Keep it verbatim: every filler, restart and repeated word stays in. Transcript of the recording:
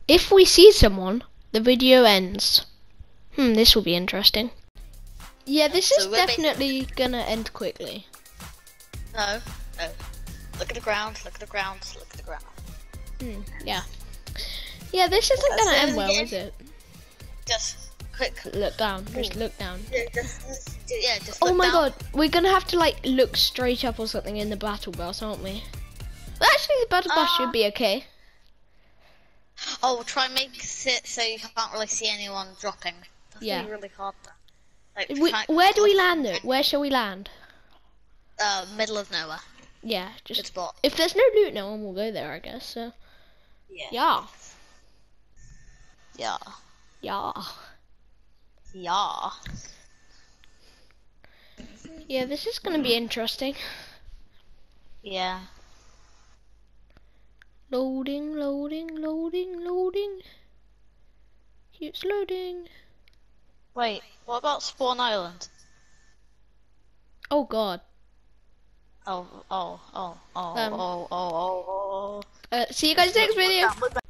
If we see someone, the video ends. Hmm, this will be interesting. Yeah, this So is we're definitely gonna end quickly. No, no. Look at the ground, look at the ground, look at the ground. Hmm, yeah. Yeah, this isn't That's gonna it, end well, yeah. is it? Just quick. Look down, just look down. Yeah, just, just, yeah, just Oh look my down. god, we're gonna have to like look straight up or something in the battle bus, aren't we? Well, actually, the battle bus Uh, should be okay. Oh, try and make it so you can't really see anyone dropping. That's Yeah. really, really hard though. Like, We, try- where do we look- land though? Where shall we land? Uh, middle of nowhere. Yeah, Good just spot. if there's no loot, no one will go there, I guess. So Yeah. yeah, Yeah. yeah, Yeah. yeah. This is gonna be interesting. Yeah. Loading, loading, loading, loading. Keeps loading. Wait, what about Spawn Island? Oh god. Oh, oh, oh, oh, Um, oh, oh, oh, oh. Uh, see you guys next video. Look down, look down.